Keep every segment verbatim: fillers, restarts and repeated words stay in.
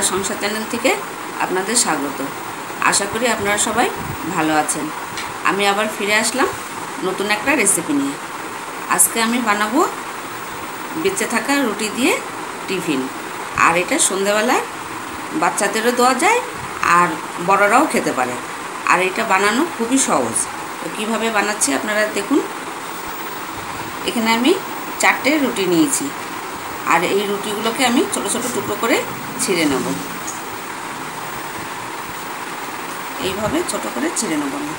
বাংলা সংসার চ্যানেল থেকে আপনাদের স্বাগত। আশা করি আপনারা সবাই ভালো আছেন। আমি আবার ফিরে আসলাম নতুন একটা রেসিপি নিয়ে। আজকে আমি বানাবো বেঁচে থাকা রুটি দিয়ে টিফিন। আর এটা সন্ধ্যাবেলায় বাচ্চাদেরও দেওয়া যায় আর বড়রাও খেতে পারে। আর এটা বানানো খুবই সহজ। তো কীভাবে বানাচ্ছি আপনারা দেখুন। এখানে আমি চারটে রুটি নিয়েছি আর এই রুটিগুলোকে আমি ছোটো ছোটো টুকরো করে ছিঁড়ে নেব। এইভাবে ছোট করে ছিঁড়ে নেব আমি।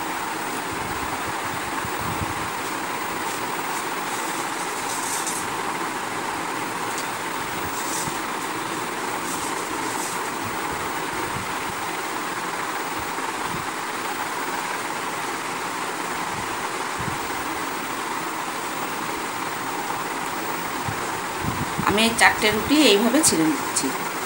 আমি এই চারটে রুটি এইভাবে ছিঁড়ে নিচ্ছি।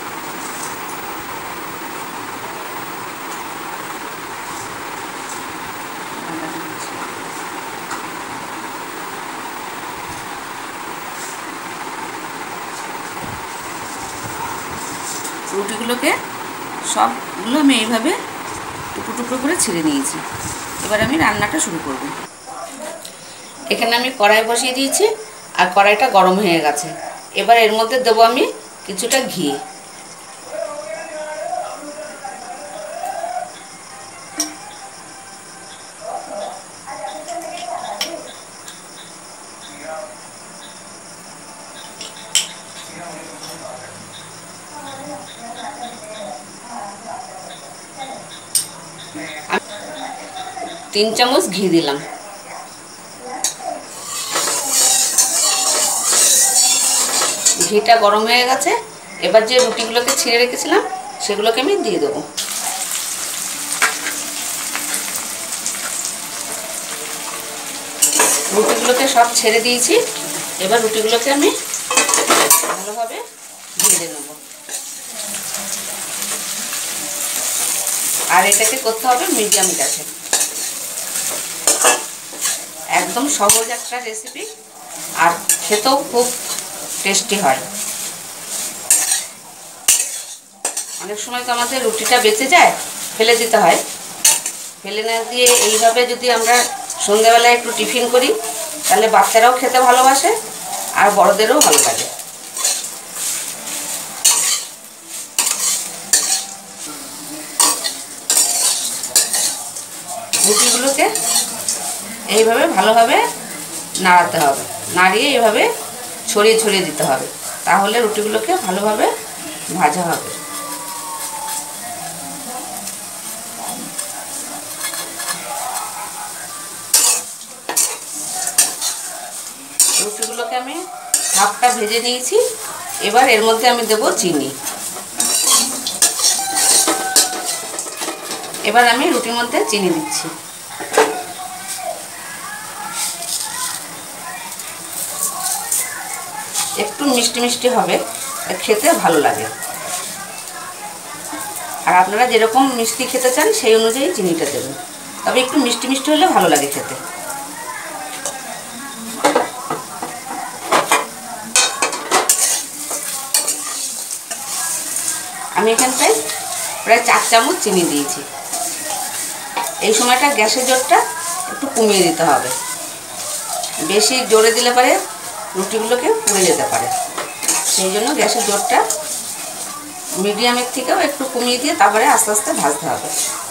রুটিগুলোকে সবগুলো আমি এইভাবে টুকরো টুকরো করে ছিঁড়ে নিয়েছি। এবার আমি রান্নাটা শুরু করব। এখানে আমি কড়াই বসিয়ে দিয়েছি আর কড়াইটা গরম হয়ে গেছে। এবার এর মধ্যে দেবো আমি কিছুটা ঘি। তিন চামচ ঘি দিলাম। ঘিটা গরম হয়ে গেছে। এবার যে রুটিগুলোকে ছিঁড়ে রেখেছিলাম সেগুলোকে আমি দিয়ে দেবো। রুটিগুলোকে সব ছেড়ে দিয়েছি। এবার রুটিগুলোকে আমি ভালোভাবে ভেজে নেব। আর এটাকে করতে হবে মিডিয়াম গ্যাসে। একদম সহজ একটা রেসিপি আর খেতেও খুব টেস্টি হয়। অনেক সময় তো আমাদের রুটিটা বেঁচে যায়, ফেলে দিতে হয়। ফেলে না দিয়ে এইভাবে যদি আমরা সন্ধ্যাবেলায় একটু টিফিন করি তাহলে বাচ্চারাও খেতে ভালোবাসে আর বড়দেরও ভালো লাগে। রুটিগুলোকে এইভাবে ভালোভাবে নাড়াতে হবে। নাড়িয়ে এইভাবে ছড়িয়ে ছড়িয়ে দিতে হবে, তাহলে রুটিগুলোকে ভালোভাবে ভাজা হবে। রুটিগুলোকে আমি হাফটা ভেজে নিয়েছি। এবার এর মধ্যে আমি দেব চিনি। এবার আমি রুটির মধ্যে চিনি দিচ্ছি। একটু মিষ্টি মিষ্টি হবে, খেতে ভালো লাগে। আর আপনারা যেরকম মিষ্টি খেতে চান সেই অনুযায়ী চিনিটা দেবেন, তবে একটু মিষ্টি মিষ্টি হলে ভালো লাগে খেতে। আমি এখানটায় প্রায় চার চামচ চিনি দিয়েছি। এই সময়টা গ্যাসের জোরটা একটু কমিয়ে দিতে হবে। বেশি জোরে দিলে পরে রুটিগুলোকে পুড়ে যেতে পারে। সেই জন্য গ্যাসের জোরটা মিডিয়ামের থেকেও একটু কমিয়ে দিয়ে তারপরে আস্তে আস্তে ভাজতে হবে।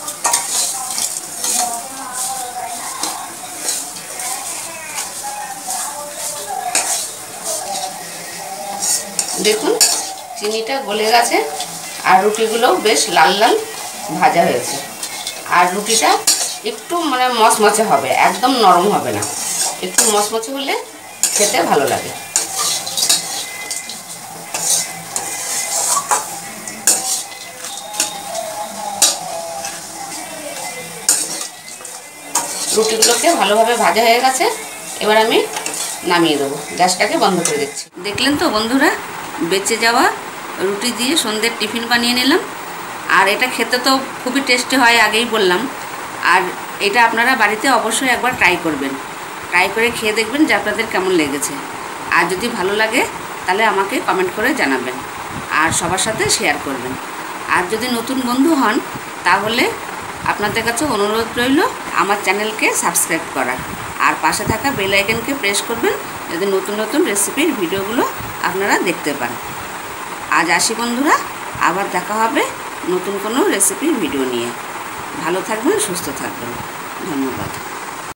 দেখুন চিনিটা গলে গেছে আর রুটিগুলোও বেশ লাল লাল ভাজা হয়েছে। আর রুটিটা একটু মানে মচমচে হবে, একদম নরম হবে না। একটু মচমচে হলে খেতে ভালো লাগে। রুটিগুলোকে ভালোভাবে ভাজা হয়ে গেছে। এবার আমি নামিয়ে দেবো, গ্যাসটাকে বন্ধ করে দিচ্ছি। দেখলেন তো বন্ধুরা, বেঁচে যাওয়া রুটি দিয়ে সন্ধ্যের টিফিন বানিয়ে নিলাম। আর এটা খেতে তো খুবই টেস্টি হয়, আগেই বললাম। আর এটা আপনারা বাড়িতে অবশ্যই একবার ট্রাই করবেন। ট্রাই করে খেয়ে দেখবেন যে আপনাদের কেমন লেগেছে। আর যদি ভালো লাগে তাহলে আমাকে কমেন্ট করে জানাবেন। আর সবার সাথে শেয়ার করবেন। আর যদি নতুন বন্ধু হন তাহলে আপনাদের কাছে অনুরোধ রইল আমার চ্যানেলকে সাবস্ক্রাইব করার, আর পাশে থাকা বেল আইকনকে প্রেস করবেন যাতে নতুন নতুন রেসিপির ভিডিওগুলো আপনারা দেখতে পান। আজ আসি বন্ধুরা, আবার দেখা হবে নতুন কোনো রেসিপির ভিডিও নিয়ে। ভালো থাকবেন, সুস্থ থাকবেন। ধন্যবাদ।